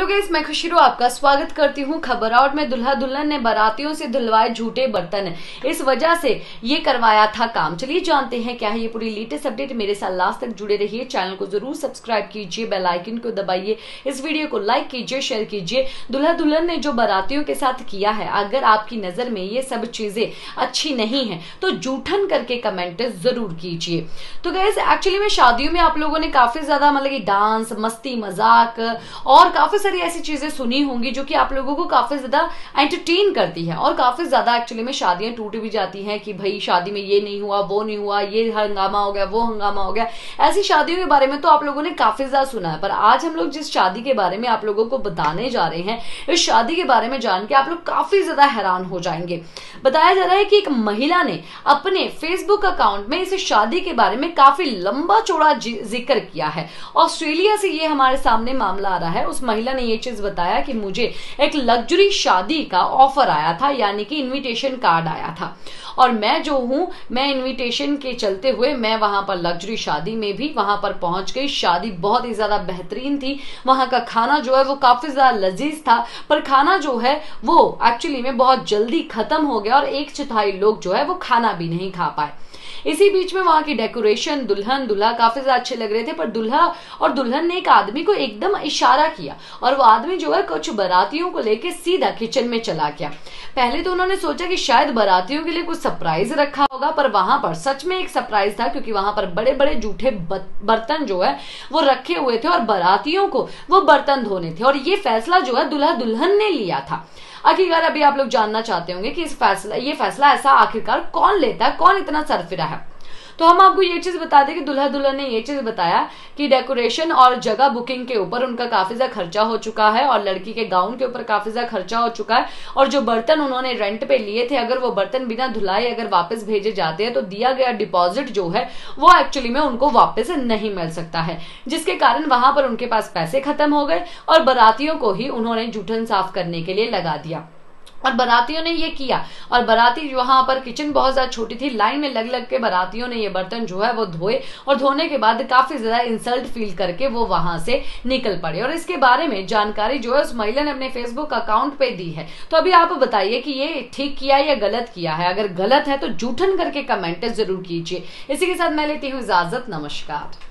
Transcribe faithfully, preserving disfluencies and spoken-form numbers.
तो गाइस मैं खुशरू आपका स्वागत करती हूँ खबर आउट में। दुल्हा दुल्हन ने बारातियों से धुलवाए झूठे बर्तन, इस वजह से ये करवाया था काम। चलिए जानते हैं क्या है ये पूरी लेटेस्ट अपडेट। मेरे साथ लास्ट तक जुड़े रहिए, चैनल को जरूर सब्सक्राइब कीजिए, बेल आइकन को दबाइए, इस वीडियो को लाइक कीजिए, शेयर कीजिए। दुल्हा दुल्हन ने जो बारातियों के साथ किया है, अगर आपकी नजर में ये सब चीजें अच्छी नहीं है तो जूठन करके कमेंट जरूर कीजिए। तो गाइस एक्चुअली में शादियों में आप लोगों ने काफी ज्यादा मतलब कि डांस, मस्ती, मजाक और काफी सारी ऐसी चीजें सुनी होंगी जो कि आप लोगों को काफी ज्यादा एंटरटेन करती है। और काफी ज्यादा एक्चुअली में शादियां टूट भी जाती हैं कि भाई शादी में ये नहीं हुआ, वो नहीं हुआ, ये हंगामा हो गया, वो हंगामा हो गया। ऐसी शादियों के बारे में तो आप लोगों ने काफी ज्यादा सुना है, पर आज हम लोग जिस शादी के बारे में आप लोगों को बताने जा रहे हैं, इस शादी के बारे में जान के आप लोग काफी ज्यादा हैरान हो जाएंगे। बताया जा रहा है कि एक महिला ने अपने फेसबुक अकाउंट में इस शादी के बारे में काफी लंबा चौड़ा जिक्र किया है। ऑस्ट्रेलिया से ये हमारे सामने मामला आ रहा है। उस महिला ने ये चीज बताया कि मुझे एक लग्जरी शादी का ऑफर आया था, यानी कि इनविटेशन कार्ड आया था, और मैं जो हूं मैं इनविटेशन के चलते हुए मैं वहां पर लग्जरी शादी में भी वहां पर पहुंच गई। शादी बहुत ही ज्यादा बेहतरीन थी, वहां का खाना जो है वो काफी ज्यादा लजीज था, पर खाना जो है वो एक्चुअली में बहुत जल्दी खत्म हो गया और एक चौथाई लोग जो है वो खाना भी नहीं खा पाए। इसी बीच में वहां की डेकोरेशन, दुल्हन दूल्हा काफी ज्यादा अच्छे लग रहे थे, पर दूल्हा और दुल्हन ने एक आदमी को एकदम इशारा किया और वो आदमी जो है कुछ बारातियों को लेके सीधा किचन में चला गया। पहले तो उन्होंने सोचा कि शायद बारातियों के लिए कुछ सरप्राइज रखा होगा, पर वहां पर सच में एक सरप्राइज था, क्योंकि वहां पर बड़े बड़े जूठे बर्तन जो है वो रखे हुए थे और बारातियों को वो बर्तन धोने थे। और ये फैसला जो है दूल्हा दुल्हन ने लिया था। आखिरकार अभी आप लोग जानना चाहते होंगे कि इस फैसला ये फैसला ऐसा आखिरकार कौन लेता है, कौन इतना सरफिरा है। तो हम आपको ये चीज बता दें कि दूल्हा दुल्हन ने ये चीज बताया कि डेकोरेशन और जगह बुकिंग के ऊपर उनका काफी ज्यादा खर्चा हो चुका है और लड़की के गाउन के ऊपर काफी ज्यादा खर्चा हो चुका है, और जो बर्तन उन्होंने रेंट पे लिए थे, अगर वो बर्तन बिना धुलाए अगर वापस भेजे जाते हैं तो दिया गया डिपॉजिट जो है वो एक्चुअली में उनको वापस नहीं मिल सकता है, जिसके कारण वहां पर उनके पास पैसे खत्म हो गए और बारातियों को ही उन्होंने जूठन साफ करने के लिए लगा दिया। और बारातियों ने ये किया, और बाराती वहां पर किचन बहुत ज्यादा छोटी थी, लाइन में लग लग के बारातियों ने ये बर्तन जो है वो धोए, और धोने के बाद काफी ज्यादा इंसल्ट फील करके वो वहां से निकल पड़े। और इसके बारे में जानकारी जो है उस महिला ने अपने फेसबुक अकाउंट पे दी है। तो अभी आप बताइए कि ये ठीक किया या गलत किया है। अगर गलत है तो जूठन करके कमेंट जरूर कीजिए। इसी के साथ मैं लेती हूँ इजाजत, नमस्कार।